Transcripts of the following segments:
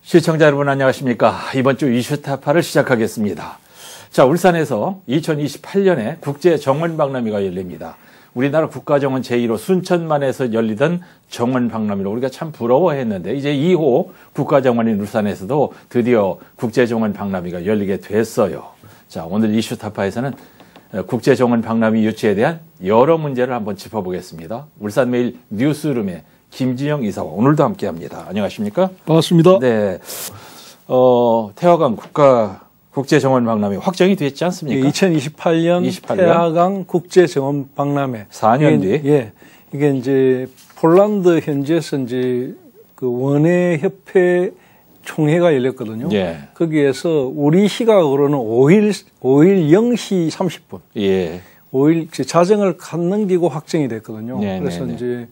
시청자 여러분 안녕하십니까. 이번 주 이슈타파를 시작하겠습니다. 자, 울산에서 2028년에 국제정원박람회가 열립니다. 우리나라 국가정원 제1호 순천만에서 열리던 정원박람회로 우리가 참 부러워했는데 이제 2호 국가정원인 울산에서도 드디어 국제정원박람회가 열리게 됐어요. 자, 오늘 이슈타파에서는 국제정원박람회 유치에 대한 여러 문제를 한번 짚어보겠습니다. 울산매일 뉴스룸의 김진영 이사와 오늘도 함께합니다. 안녕하십니까? 반갑습니다. 네, 태화강 국제정원박람회 확정이 됐지 않습니까? 2028년 태화강 국제정원박람회 4년 뒤. 이게 이제 폴란드 현지에서 이제 그 원예협회 총회가 열렸거든요. 예. 거기에서 우리 시각으로는 5일 0시 30분. 예. 5일 자정을 간 넘기고 확정이 됐거든요. 네, 그래서 네, 네. 이제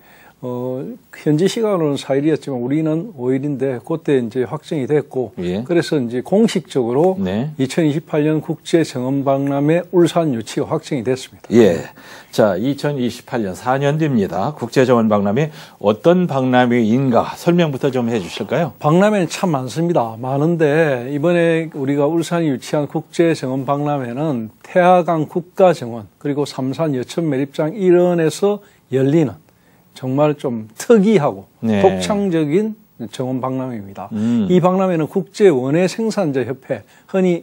현지 시간으로는 4일이었지만 우리는 5일인데 그때 이제 확정이 됐고, 예. 그래서 이제 공식적으로 네. 2028년 국제정원박람회 울산 유치가 확정이 됐습니다. 예. 자, 2028년 4년 뒤입니다. 국제정원박람회 어떤 박람회인가 설명부터 좀 해 주실까요? 박람회는 참 많습니다. 많은데 이번에 우리가 울산이 유치한 국제정원박람회는 태화강 국가정원 그리고 삼산 여천매립장 일원에서 열리는 정말 좀 특이하고 네. 독창적인 정원 박람회입니다. 이 박람회는 국제원예생산자협회, 흔히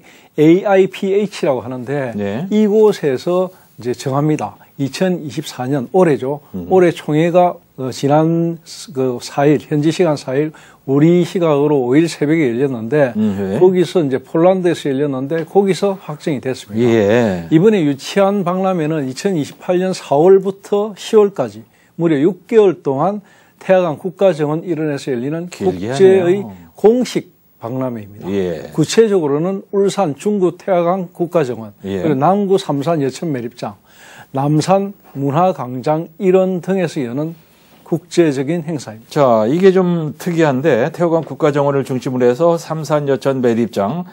AIPH라고 하는데 네. 이곳에서 이제 정합니다. 2024년 올해죠. 올해 총회가 지난 그 4일, 현지 시간 4일, 우리 시각으로 5일 새벽에 열렸는데 네. 거기서 이제 폴란드에서 열렸는데 거기서 확정이 됐습니다. 예. 이번에 유치한 박람회는 2028년 4월부터 10월까지 무려 6개월 동안 태화강 국가정원 일원에서 열리는 국제의 하네요. 공식 박람회입니다. 예. 구체적으로는 울산, 중구 태화강 국가정원, 예. 그리고 남구 삼산 여천매립장, 남산 문화광장 일원 등에서 여는 국제적인 행사입니다. 자, 이게 좀 특이한데 태화강 국가정원을 중심으로 해서 삼산 여천매립장,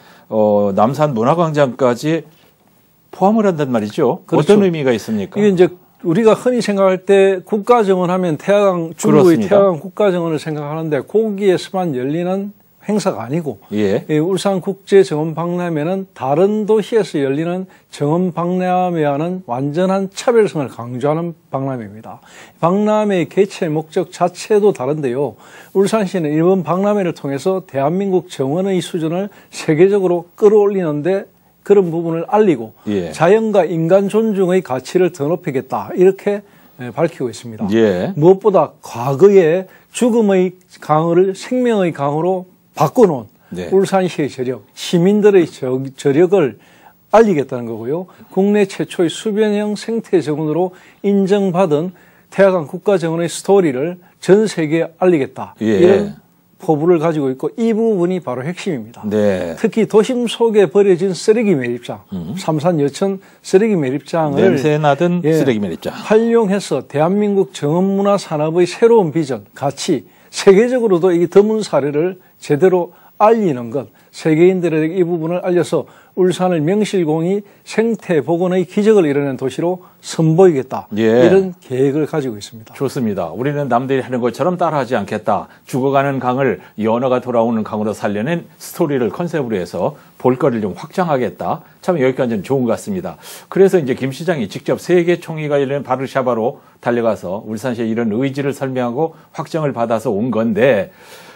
남산 문화광장까지 포함을 한단 말이죠. 그렇죠. 어떤 의미가 있습니까? 이게 이제 우리가 흔히 생각할 때 국가정원 하면 태화강, 중구의 그렇습니다. 태화강 국가정원을 생각하는데 거기에서만 열리는 행사가 아니고 예. 울산 국제정원 박람회는 다른 도시에서 열리는 정원 박람회와는 완전한 차별성을 강조하는 박람회입니다. 박람회의 개최 목적 자체도 다른데요. 울산시는 이번 박람회를 통해서 대한민국 정원의 수준을 세계적으로 끌어올리는데 그런 부분을 알리고 예. 자연과 인간 존중의 가치를 더 높이겠다 이렇게 밝히고 있습니다. 예. 무엇보다 과거의 죽음의 강을 생명의 강으로 바꿔놓은 네. 울산시의 저력, 시민들의 저력을 알리겠다는 거고요. 국내 최초의 수변형 생태 정원으로 인정받은 태화강 국가정원의 스토리를 전 세계에 알리겠다. 예. 이런 포부를 가지고 있고 이 부분이 바로 핵심입니다. 네. 특히 도심 속에 버려진 쓰레기 매립장, 삼산 여천 쓰레기 매립장을 냄새나던 쓰레기 매립장. 활용해서 대한민국 정원문화 산업의 새로운 비전, 가치, 세계적으로도 이 드문 사례를 제대로 알리는 것, 세계인들에게 이 부분을 알려서 울산을 명실공히 생태 복원의 기적을 이뤄낸 도시로 선보이겠다. 예. 이런 계획을 가지고 있습니다. 좋습니다. 우리는 남들이 하는 것처럼 따라하지 않겠다. 죽어가는 강을 연어가 돌아오는 강으로 살려낸 스토리를 컨셉으로 해서 볼거리를 좀 확장하겠다. 참 여기까지는 좋은 것 같습니다. 그래서 이제 김 시장이 직접 세계 총회가 열리는 바르샤바로 달려가서 울산시의 이런 의지를 설명하고 확정을 받아서 온 건데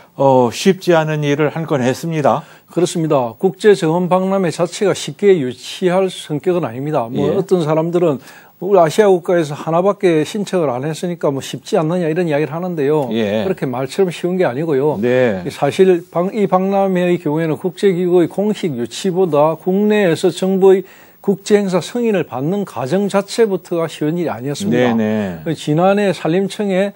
쉽지 않은 일을 한 건 했습니다. 그렇습니다. 국제정원 박람회 자체가 쉽게 유치할 성격은 아닙니다. 뭐 예. 어떤 사람들은 우리 아시아 국가에서 하나밖에 신청을 안 했으니까 뭐 쉽지 않느냐 이런 이야기를 하는데요. 예. 그렇게 말처럼 쉬운 게 아니고요. 네. 사실 이 박람회의 경우에는 국제기구의 공식 유치보다 국내에서 정부의 국제행사 승인을 받는 과정 자체부터가 쉬운 일이 아니었습니다. 네네. 지난해 산림청에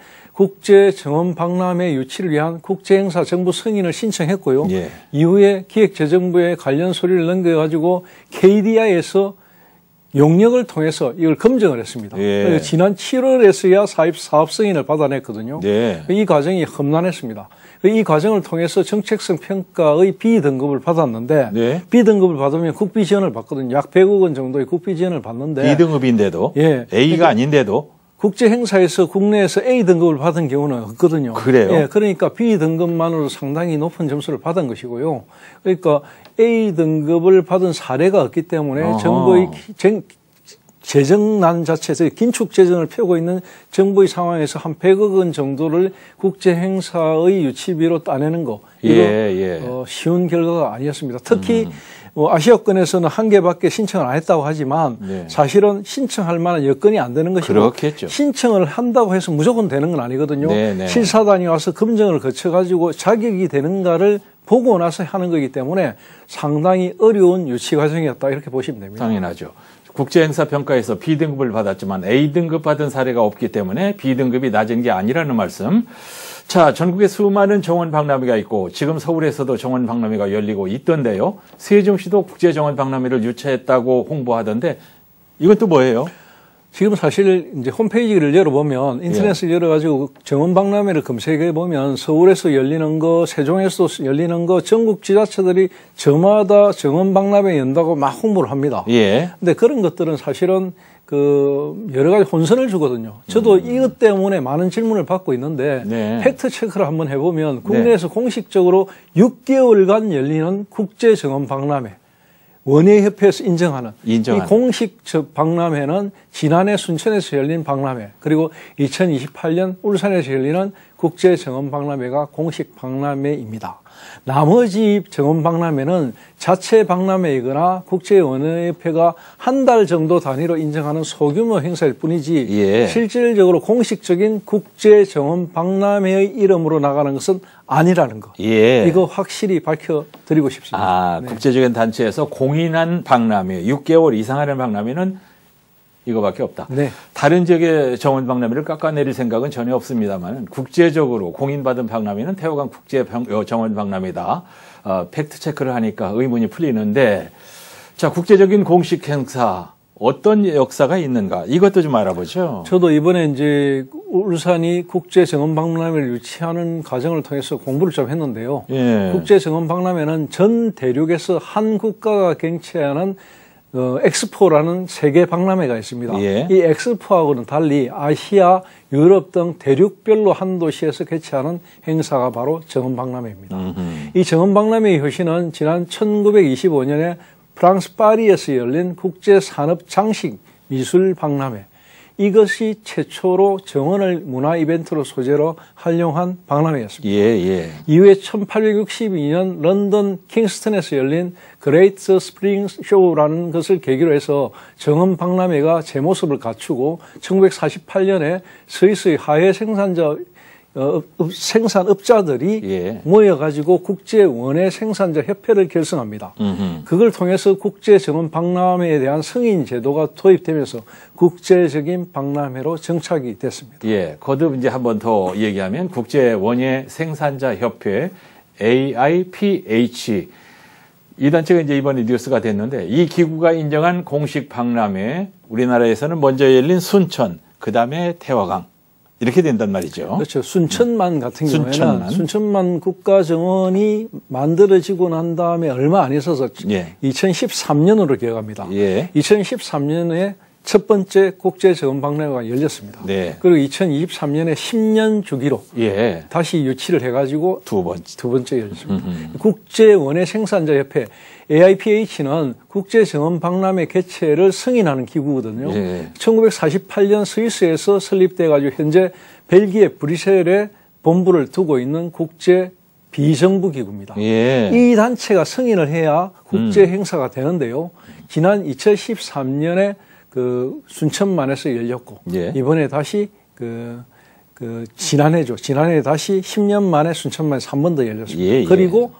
국제정원박람회 유치를 위한 국제행사 정부 승인을 신청했고요. 예. 이후에 기획재정부에 관련 서류를 넘겨가지고 KDI에서 용역을 통해서 이걸 검증을 했습니다. 예. 지난 7월에서야 사업 승인을 받아냈거든요. 네. 이 과정이 험난했습니다. 이 과정을 통해서 정책성 평가의 B등급을 받았는데 네. B등급을 받으면 국비 지원을 받거든요. 약 100억 원 정도의 국비 지원을 받는데 B등급인데도 예. A가 아닌데도 국제 행사에서 국내에서 A 등급을 받은 경우는 없거든요. 그래요? 예, 그러니까 B 등급만으로 상당히 높은 점수를 받은 것이고요. 그러니까 A 등급을 받은 사례가 없기 때문에 정부의 재정난 자체에서 긴축 재정을 펴고 있는 정부의 상황에서 한 100억 원 정도를 국제 행사의 유치비로 따내는 거 이거 쉬운 결과가 아니었습니다. 특히 아시아권에서는 한 개밖에 신청을 안 했다고 하지만 사실은 신청할 만한 여건이 안 되는 것이고 그렇겠죠. 신청을 한다고 해서 무조건 되는 건 아니거든요. 실사단이 와서 검증을 거쳐가지고 자격이 되는가를 보고 나서 하는 거기 때문에 상당히 어려운 유치 과정이었다 이렇게 보시면 됩니다. 당연하죠. 국제행사평가에서 B등급을 받았지만 A등급 받은 사례가 없기 때문에 B등급이 낮은 게 아니라는 말씀. 자, 전국에 수많은 정원박람회가 있고 지금 서울에서도 정원박람회가 열리고 있던데요. 세종시도 국제정원박람회를 유치했다고 홍보하던데 이건 또 뭐예요? 지금 사실 이제 홈페이지를 열어보면 인터넷을 열어가지고 정원박람회를 검색해보면 서울에서 열리는 거, 세종에서 열리는 거 전국 지자체들이 저마다 정원박람회 연다고 막 홍보를 합니다. 근데 그런 것들은 사실은 여러 가지 혼선을 주거든요. 저도 이것 때문에 많은 질문을 받고 있는데 팩트 체크를 한번 해보면 국내에서 공식적으로 6개월간 열리는 국제정원박람회 원예협회에서 인정하는 이 공식 박람회는 지난해 순천에서 열린 박람회 그리고 2028년 울산에서 열리는 국제정원박람회가 공식 박람회입니다. 나머지 정원박람회는 자체 박람회이거나 국제원예협회가 한 달 정도 단위로 인정하는 소규모 행사일 뿐이지 실질적으로 공식적인 국제정원박람회의 이름으로 나가는 것은 아니라는 거. 이거 확실히 밝혀드리고 싶습니다. 국제적인 단체에서 공인한 박람회, 6개월 이상 하는 박람회는 이거밖에 없다. 다른 지역의 정원박람회를 깎아내릴 생각은 전혀 없습니다만 국제적으로 공인받은 박람회는 태화강 국제정원박람회다. 팩트체크를 하니까 의문이 풀리는데 자, 국제적인 공식 행사 어떤 역사가 있는가 이것도 좀 알아보죠. 저도 이번에 이제 울산이 국제정원박람회를 유치하는 과정을 통해서 공부를 좀 했는데요. 국제정원박람회는 전 대륙에서 한 국가가 갱체하는 엑스포라는 세계 박람회가 있습니다. 이 엑스포하고는 달리 아시아, 유럽 등 대륙별로 한 도시에서 개최하는 행사가 바로 정원박람회입니다. 이 정원박람회의 효시는 지난 1925년에 프랑스 파리에서 열린 국제산업장식미술박람회 이것이 최초로 정원을 문화 이벤트로 소재로 활용한 박람회였습니다. 이후에 1862년 런던 킹스턴에서 열린 그레이트 스프링 쇼라는 것을 계기로 해서 정원 박람회가 제 모습을 갖추고 1948년에 스위스의 하해 생산업자들이 모여가지고 국제원예 생산자 협회를 결성합니다. 그걸 통해서 국제정원 박람회에 대한 승인 제도가 도입되면서 국제적인 박람회로 정착이 됐습니다. 거듭 이제 한 번 더 얘기하면 국제원예 생산자 협회 AIPH 이 단체가 이제 이번에 뉴스가 됐는데 이 기구가 인정한 공식 박람회 우리나라에서는 먼저 열린 순천, 그 다음에 태화강 이렇게 된단 말이죠. 그렇죠. 순천만 같은 경우에는 순천만 국가정원이 만들어지고 난 다음에 얼마 안 있어서 2013년으로 기억합니다. 2013년에 첫 번째 국제정원박람회가 열렸습니다. 그리고 2023년에 10년 주기로 다시 유치를 해가지고 두 번째 열렸습니다. 국제원예 생산자 협회 AIPH는 국제정원박람회 개최를 승인하는 기구거든요. 1948년 스위스에서 설립돼가지고 현재 벨기에 브뤼셀에 본부를 두고 있는 국제 비정부 기구입니다. 이 단체가 승인을 해야 국제 행사가 되는데요. 지난 2013년에 순천만에서 열렸고 이번에 다시 지난해죠. 지난해 다시 10년 만에 순천만에서 한 번 더 열렸습니다. 그리고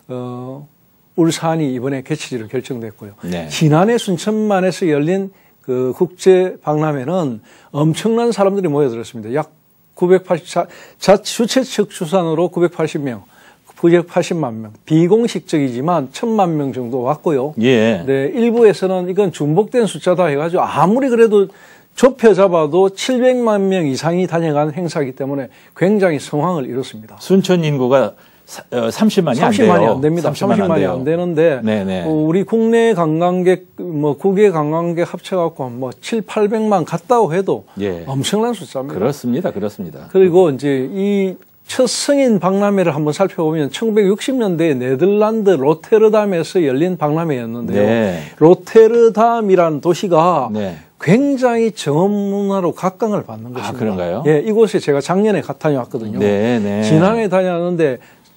울산이 이번에 개최지로 결정됐고요. 지난해 순천만에서 열린 국제 박람회는 엄청난 사람들이 모여들었습니다. 약 주최 측 추산으로 980만 명, 비공식적이지만 1000만 명 정도 왔고요. 일부에서는 이건 중복된 숫자다 해가지고 아무리 그래도 좁혀 잡아도 700만 명 이상이 다녀간 행사이기 때문에 굉장히 성황을 이뤘습니다. 순천 인구가 30만이 안 돼요. 30만이 안 됩니다. 30만이 안 되는데 네네. 우리 국내 관광객 국외 관광객 합쳐갖고 뭐 700~800만 갔다고 해도 예. 엄청난 숫자입니다. 그렇습니다. 그리고 이제 이 첫 승인 박람회를 한번 살펴보면 1960년대에 네덜란드 로테르담에서 열린 박람회였는데요. 네. 로테르담이라는 도시가 네. 굉장히 정원 문화로 각광을 받는 것입니다. 그런가요? 예, 이곳에 제가 작년에 다녀왔거든요. 네. 지난해 다녀왔는데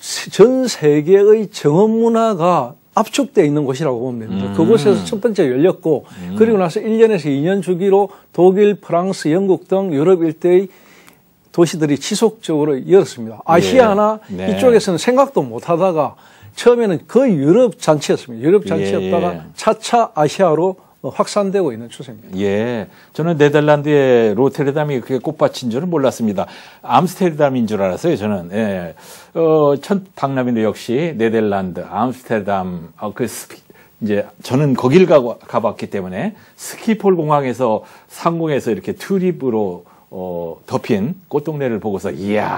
전 세계의 정원 문화가 압축되어 있는 곳이라고 보면 됩니다. 그곳에서 첫 번째 열렸고 그리고 나서 1년에서 2년 주기로 독일, 프랑스, 영국 등 유럽 일대의 도시들이 지속적으로 열었습니다. 아시아나 네. 이쪽에서는 생각도 못 하다가 처음에는 거의 유럽 잔치였습니다. 유럽 잔치였다가 차차 아시아로 확산되고 있는 추세입니다. 예. 저는 네덜란드의 로테르담이 그렇게 꽃밭인 줄은 몰랐습니다. 암스테르담인 줄 알았어요, 저는. 예. 첫 박람회도 역시 네덜란드, 암스테르담, 이제 저는 거길 가봤기 때문에 스키폴 공항에서 상공에서 이렇게 튤립으로 덮인 꽃동네를 보고서 이야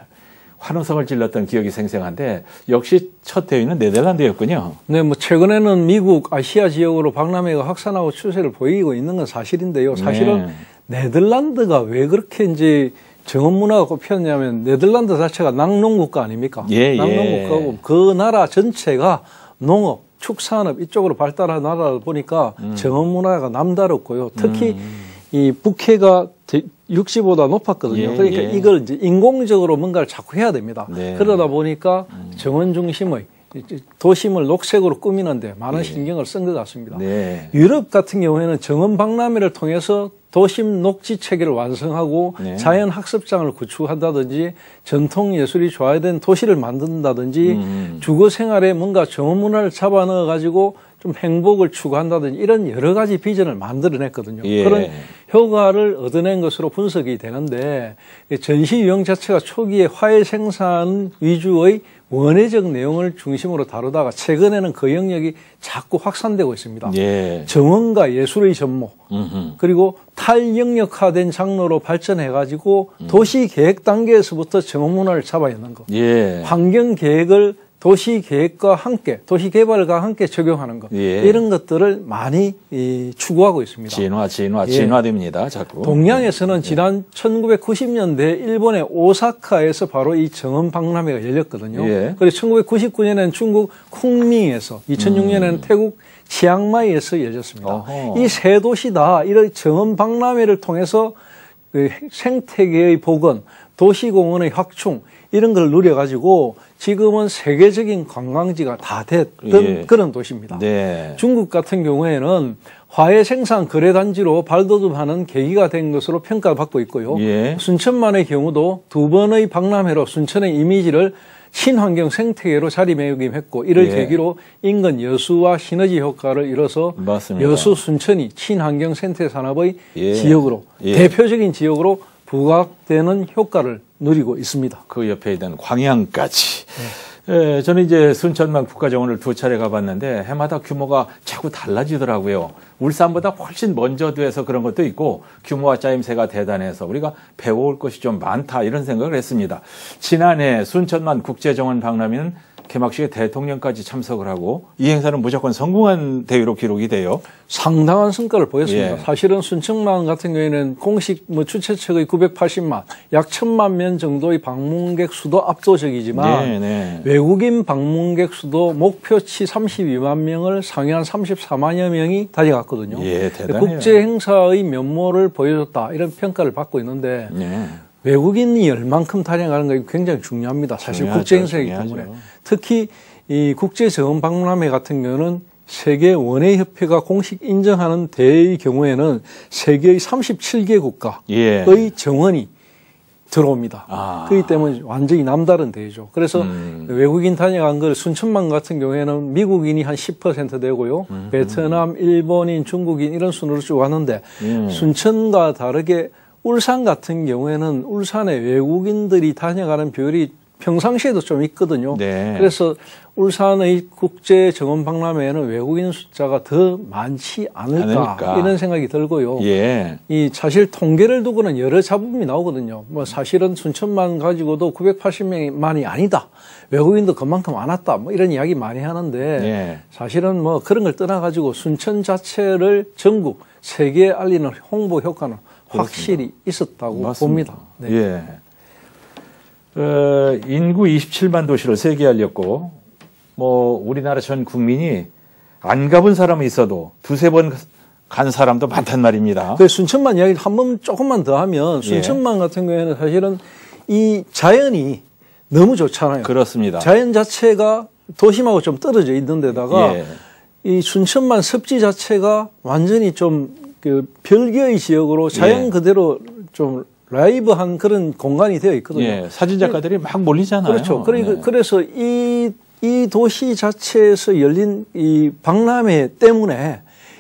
환호성을 질렀던 기억이 생생한데 역시 첫 대회는 네덜란드였군요. 네, 뭐 최근에는 미국, 아시아 지역으로 박람회가 확산하고 추세를 보이고 있는 건 사실인데요. 사실은 네덜란드가 왜 그렇게 이제 정원 문화가 꼽혔냐면 네덜란드 자체가 낙농국가 아닙니까? 낙농국가고 그 나라 전체가 농업, 축산업 이쪽으로 발달한 나라를 보니까 정원 문화가 남다르고요. 특히 이 북해가 육지보다 높았거든요. 그러니까 이걸 이제 인공적으로 뭔가를 자꾸 해야 됩니다. 그러다 보니까 정원 중심의 도심을 녹색으로 꾸미는데 많은 신경을 쓴 것 같습니다. 유럽 같은 경우에는 정원 박람회를 통해서 도심 녹지 체계를 완성하고 자연 학습장을 구축한다든지 전통 예술이 조화된 도시를 만든다든지 주거 생활에 뭔가 정원 문화를 잡아 넣어 가지고 좀 행복을 추구한다든지 이런 여러 가지 비전을 만들어냈거든요. 그런 효과를 얻어낸 것으로 분석이 되는데 전시 유형 자체가 초기에 화훼 생산 위주의 원예적 내용을 중심으로 다루다가 최근에는 그 영역이 자꾸 확산되고 있습니다. 정원과 예술의 접목 그리고 탈영역화된 장르로 발전해가지고 도시계획 단계에서부터 정원 문화를 잡아 있는 것, 환경계획을 도시계획과 함께, 도시개발과 함께 적용하는 것, 이런 것들을 많이 추구하고 있습니다. 진화됩니다. 자꾸. 동양에서는 지난 1990년대 일본의 오사카에서 바로 이 정원 박람회가 열렸거든요. 그래서 1999년에는 중국 쿵밍에서, 2006년에는 태국 치앙마이에서 열렸습니다. 이 세 도시 다 이런 정원 박람회를 통해서 생태계의 복원, 도시공원의 확충, 이런 걸 누려가지고 지금은 세계적인 관광지가 다 됐던 그런 도시입니다. 중국 같은 경우에는 화훼 생산 거래단지로 발돋움하는 계기가 된 것으로 평가받고 있고요. 순천만의 경우도 두 번의 박람회로 순천의 이미지를 친환경 생태계로 자리매김했고 이를 계기로 인근 여수와 시너지 효과를 이뤄서 여수 순천이 친환경 생태 산업의 지역으로 대표적인 지역으로 부각되는 효과를 누리고 있습니다. 그 옆에 있는 광양까지. 저는 이제 순천만 국가정원을 2차례 가봤는데 해마다 규모가 자꾸 달라지더라고요. 울산보다 훨씬 먼저 돼서 그런 것도 있고 규모와 짜임새가 대단해서 우리가 배워올 것이 좀 많다 이런 생각을 했습니다. 지난해 순천만 국제정원 박람회는 개막식에 대통령까지 참석을 하고 이 행사는 무조건 성공한 대회로 기록이 돼요. 상당한 성과를 보였습니다. 사실은 순천만 같은 경우에는 공식 주최측의 980만, 약 1000만 명 정도의 방문객 수도 압도적이지만 외국인 방문객 수도 목표치 32만 명을 상회한 34만여 명이 다녀갔거든요. 국제 행사의 면모를 보여줬다 이런 평가를 받고 있는데 외국인이 얼만큼 다녀가는 게 굉장히 중요합니다. 사실 국제 행사이기 때문에. 특히 이 국제 정원 박람회 같은 경우는 세계 원예협회가 공식 인정하는 대회의 경우에는 세계의 37개 국가의 정원이 들어옵니다. 그렇기 때문에 완전히 남다른 대회죠. 그래서 외국인 다녀간 걸 순천만 같은 경우에는 미국인이 한 10% 되고요. 베트남, 일본인, 중국인 이런 순으로 쭉 왔는데 순천과 다르게 울산 같은 경우에는 울산에 외국인들이 다녀가는 비율이 평상시에도 좀 있거든요. 네. 그래서 울산의 국제 정원 박람회에는 외국인 숫자가 더 많지 않을까 이런 생각이 들고요. 예. 이 사실 통계를 두고는 여러 잡음이 나오거든요. 뭐 사실은 순천만 가지고도 980명만이 아니다. 외국인도 그만큼 안 왔다. 뭐 이런 이야기 많이 하는데 예. 사실은 뭐 그런 걸 떠나가지고 순천 자체를 전국 세계에 알리는 홍보 효과는 확실히 있었다고 맞습니다. 봅니다. 네. 예. 인구 27만 도시를 세 개 알렸고, 뭐, 우리나라 전 국민이 안 가본 사람은 있어도 두세 번 간 사람도 많단 말입니다. 그 순천만 이야기 한 번 조금만 더 하면 순천만 같은 경우에는 사실은 이 자연이 너무 좋잖아요. 그렇습니다. 자연 자체가 도심하고 좀 떨어져 있는 데다가 예. 이 순천만 습지 자체가 완전히 좀 그 별개의 지역으로 자연 예. 그대로 좀 라이브한 그런 공간이 되어 있거든요. 예. 사진 작가들이 막 몰리잖아요. 그렇죠. 네. 그래서 이 도시 자체에서 열린 이 박람회 때문에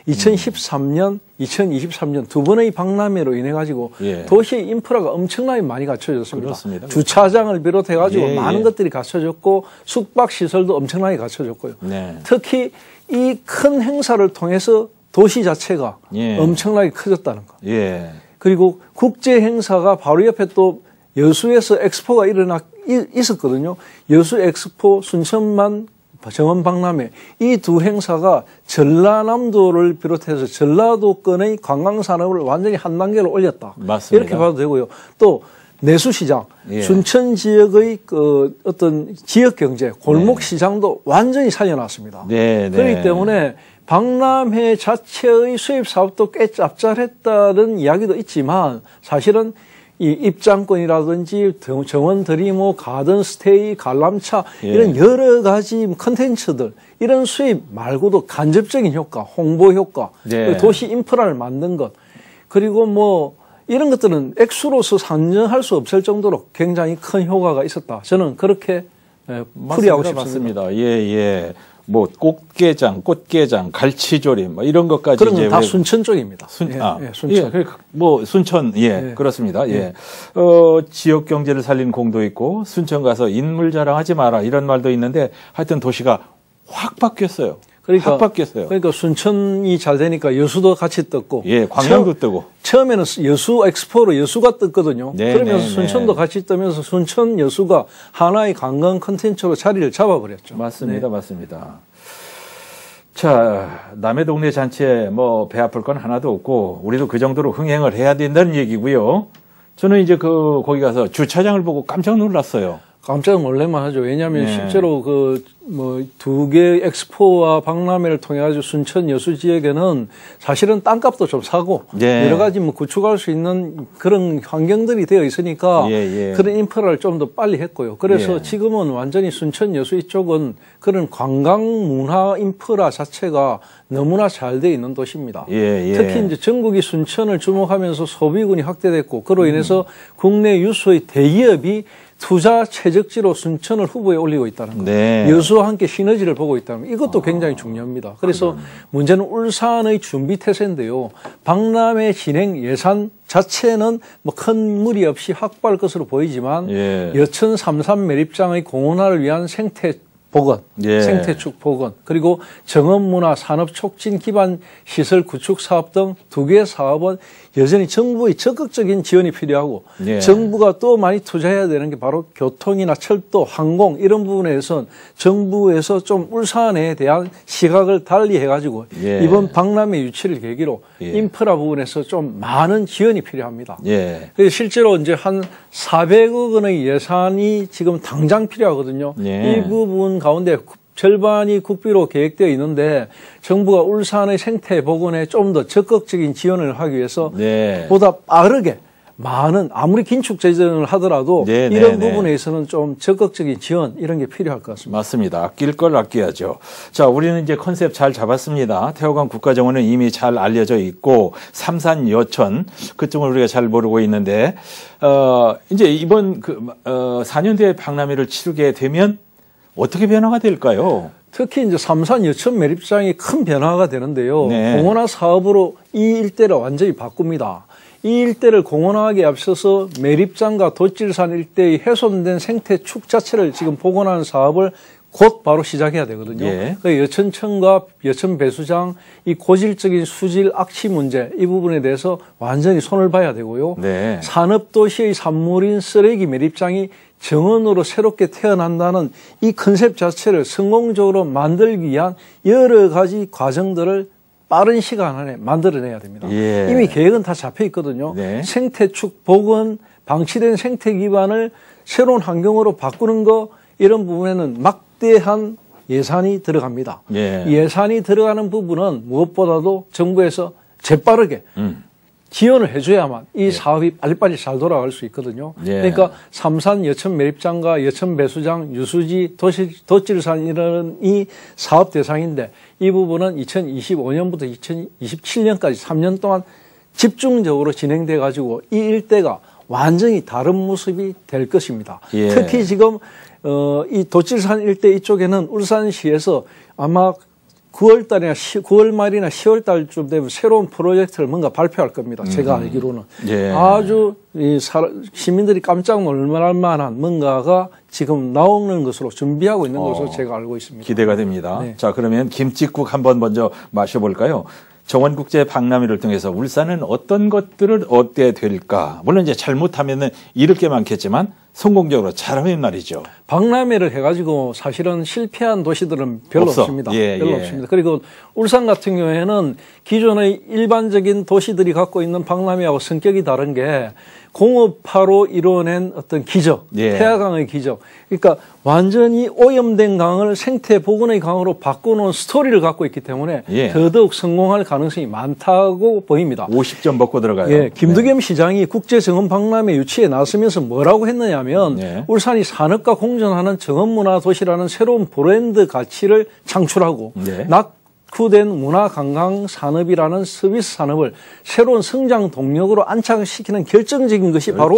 2013년, 2023년 두 번의 박람회로 인해 가지고 예. 도시의 인프라가 엄청나게 많이 갖춰졌습니다. 그렇습니다. 주차장을 비롯해 가지고 예, 많은 예. 것들이 갖춰졌고 숙박 시설도 엄청나게 갖춰졌고요. 네. 특히 이 큰 행사를 통해서 도시 자체가 예. 엄청나게 커졌다는 거. 예. 그리고 국제 행사가 바로 옆에 또 여수에서 엑스포가 있었거든요. 여수 엑스포, 순천만 정원 박람회 이 두 행사가 전라남도를 비롯해서 전라도권의 관광 산업을 완전히 한 단계로 올렸다. 맞습니다. 이렇게 봐도 되고요. 또 내수시장, 예. 순천 지역의 그 어떤 지역 경제, 골목 시장도 완전히 살려놨습니다. 네, 네. 그렇기 때문에 박람회 자체의 수입 사업도 꽤 짭짤했다는 이야기도 있지만 사실은 이 입장권이라든지 정원 드리모, 가든 스테이, 관람차 예. 이런 여러 가지 컨텐츠들 이런 수입 말고도 간접적인 효과, 홍보 효과, 네. 도시 인프라를 만든 것 그리고 뭐 이런 것들은 액수로서 산정할 수 없을 정도로 굉장히 큰 효과가 있었다. 저는 그렇게 풀이하고 싶습니다. 맞습니다. 예, 예. 뭐 꽃게장, 갈치조림 뭐 이런 것까지 그런 이제 건 다 순천 쪽입니다. 순천. 예. 뭐 순천 그렇습니다. 예. 지역 경제를 살린 공도 있고 순천 가서 인물 자랑하지 마라 이런 말도 있는데 하여튼 도시가 확 바뀌었어요. 확 바뀌었어요. 그러니까 순천이 잘 되니까 여수도 같이 떴고, 예, 광양도 뜨고. 처음에는 여수 엑스포로 여수가 떴거든요. 네, 그러면서 네, 순천도 같이 뜨면서 순천 여수가 하나의 관광 컨텐츠로 자리를 잡아버렸죠. 맞습니다, 맞습니다. 자, 남의 동네 잔치에 뭐 배 아플 건 하나도 없고 우리도 그 정도로 흥행을 해야 된다는 얘기고요. 저는 이제 거기 가서 주차장을 보고 깜짝 놀랐어요. 깜짝 놀랄만 하죠. 왜냐하면 네. 실제로 두 개의 엑스포와 박람회를 통해 가지고 순천 여수 지역에는 사실은 땅값도 좀 사고 네. 여러 가지 구축할 수 있는 그런 환경들이 되어 있으니까 그런 인프라를 좀 더 빨리 했고요. 그래서 지금은 완전히 순천 여수 이쪽은 그런 관광 문화 인프라 자체가 너무나 잘 되어 있는 도시입니다. 특히 이제 전국이 순천을 주목하면서 소비군이 확대됐고 그로 인해서 국내 유수의 대기업이 투자 최적지로 순천을 후보에 올리고 있다는 것. 네. 여수와 함께 시너지를 보고 있다는 것. 이것도 굉장히 중요합니다. 그래서 문제는 울산의 준비 태세인데요. 박람회 진행 예산 자체는 뭐 큰 무리 없이 확보할 것으로 보이지만 여천 3.3 매립장의 공원화를 위한 생태 복원, 생태축 복원, 그리고 정원문화 산업 촉진 기반 시설 구축 사업 등 두 개의 사업은 여전히 정부의 적극적인 지원이 필요하고 정부가 또 많이 투자해야 되는 게 바로 교통이나 철도, 항공 이런 부분에선 정부에서 좀 울산에 대한 시각을 달리 해가지고 이번 박람회 유치를 계기로 인프라 부분에서 좀 많은 지원이 필요합니다. 그래서 실제로 이제 한 400억 원의 예산이 지금 당장 필요하거든요. 이 부분 가운데 절반이 국비로 계획되어 있는데 정부가 울산의 생태 복원에 좀 더 적극적인 지원을 하기 위해서 보다 빠르게 많은 아무리 긴축 재정을 하더라도 이런 부분에서는 좀 적극적인 지원 이런 게 필요할 것 같습니다. 맞습니다. 아낄 걸 아껴야죠. 자, 우리는 이제 컨셉 잘 잡았습니다. 태호강 국가정원은 이미 잘 알려져 있고 삼산 여천 그쪽을 우리가 잘 모르고 있는데 이제 이번 4년 뒤에 박람회를 치르게 되면 어떻게 변화가 될까요? 특히 이제 삼산 여천 매립장이 큰 변화가 되는데요. 공원화 사업으로 이 일대를 완전히 바꿉니다. 이 일대를 공헌하기에 앞서서 매립장과 돛질산 일대의 훼손된 생태축 자체를 지금 복원하는 사업을 곧 바로 시작해야 되거든요. 예. 그 여천천과 여천배수장 이 고질적인 수질 악취 문제 이 부분에 대해서 완전히 손을 봐야 되고요. 네. 산업도시의 산물인 쓰레기 매립장이 정원으로 새롭게 태어난다는 이 컨셉 자체를 성공적으로 만들기 위한 여러 가지 과정들을 빠른 시간 안에 만들어내야 됩니다. 예. 이미 계획은 다 잡혀 있거든요. 네. 생태축 복원, 방치된 생태 기반을 새로운 환경으로 바꾸는 거 이런 부분에는 막대한 예산이 들어갑니다. 예. 예산이 들어가는 부분은 무엇보다도 정부에서 재빠르게 지원을 해줘야만 이 사업이 빨리빨리 잘 돌아갈 수 있거든요. 예. 그러니까 삼산 여천 매립장과 여천 배수장, 유수지, 돛질산 이런 이 사업 대상인데 이 부분은 2025년부터 2027년까지 3년 동안 집중적으로 진행돼 가지고 이 일대가 완전히 다른 모습이 될 것입니다. 예. 특히 지금 이 돛질산 일대 이쪽에는 울산시에서 아마 9월 말이나 10월 달쯤 되면 새로운 프로젝트를 뭔가 발표할 겁니다. 제가 알기로는. 예. 아주 시민들이 깜짝 놀랄 만한 뭔가가 지금 나오는 것으로 준비하고 있는 것으로 제가 알고 있습니다. 기대가 됩니다. 네. 자, 그러면 김칫국 한번 먼저 마셔볼까요? 정원국제 박람회를 통해서 울산은 어떤 것들을 얻게 될까? 물론 이제 잘못하면은 잃을 게 많겠지만 성공적으로 잘하면 말이죠. 박람회를 해가지고 사실은 실패한 도시들은 별로 없습니다. 별로 없습니다. 그리고 울산 같은 경우에는 기존의 일반적인 도시들이 갖고 있는 박람회하고 성격이 다른 게 공업화로 이루어낸 어떤 기적, 태화강의 기적. 그러니까 완전히 오염된 강을 생태 복원의 강으로 바꿔놓은 스토리를 갖고 있기 때문에 더더욱 성공할 가능성이 많다고 보입니다. 50점 먹고 들어가요. 예, 김두겸 시장이 국제정원박람회 유치에 나서면서 뭐라고 했느냐면 울산이 산업과 공존하는 정원문화도시라는 새로운 브랜드 가치를 창출하고 낙후된 문화관광산업이라는 서비스 산업을 새로운 성장 동력으로 안착시키는 결정적인 것이 바로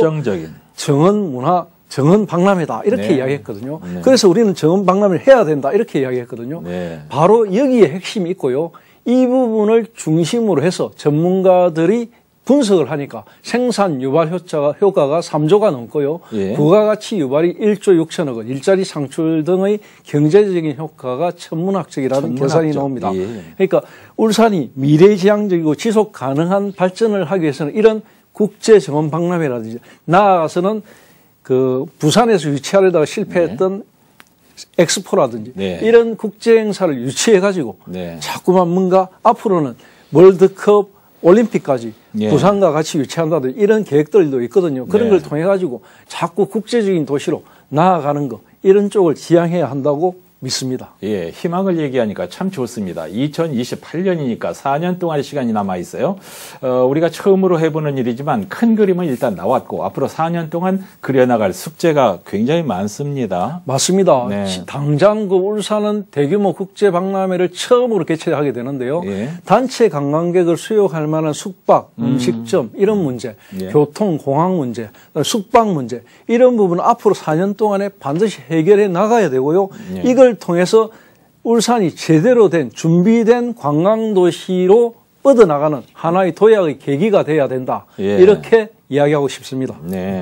정원박람회다 이렇게 이야기했거든요. 그래서 우리는 정원박람회를 해야 된다 이렇게 이야기했거든요. 바로 여기에 핵심이 있고요. 이 부분을 중심으로 해서 전문가들이 분석을 하니까 생산 유발 효과가 3조가 넘고요. 부가가치 유발이 1조 6천억 원, 일자리 창출 등의 경제적인 효과가 천문학적이라는 계산이 나옵니다. 그러니까 울산이 미래지향적이고 지속 가능한 발전을 하기 위해서는 이런 국제정원박람회라든지 나아가서는 그 부산에서 유치하려다가 실패했던 엑스포라든지 이런 국제행사를 유치해가지고 자꾸만 뭔가 앞으로는 월드컵 올림픽까지 부산과 같이 유치한다든지 이런 계획들도 있거든요. 그런 걸 통해 가지고 자꾸 국제적인 도시로 나아가는 거 이런 쪽을 지향해야 한다고 믿습니다. 예, 희망을 얘기하니까 참 좋습니다. 2028년이니까 4년 동안의 시간이 남아 있어요. 우리가 처음으로 해보는 일이지만 큰 그림은 일단 나왔고 앞으로 4년 동안 그려나갈 숙제가 굉장히 많습니다. 맞습니다. 당장 그 울산은 대규모 국제박람회를 처음으로 개최하게 되는데요. 단체 관광객을 수용할 만한 숙박, 음식점 이런 문제, 교통, 공항 문제, 숙박 문제 이런 부분은 앞으로 4년 동안에 반드시 해결해 나가야 되고요. 이걸 통해서 울산이 제대로 된 준비된 관광도시로 뻗어나가는 하나의 도약의 계기가 돼야 된다. 이렇게 이야기하고 싶습니다.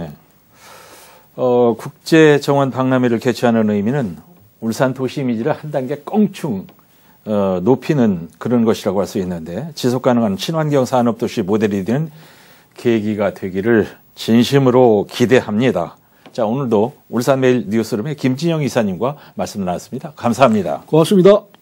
국제정원 박람회를 개최하는 의미는 울산 도시 이미지를 한 단계 껑충 높이는 그런 것이라고 할 수 있는데 지속가능한 친환경 산업도시 모델이 되는 계기가 되기를 진심으로 기대합니다. 자, 오늘도 울산매일 뉴스룸의 김진영 이사님과 말씀 나눴습니다. 감사합니다. 고맙습니다.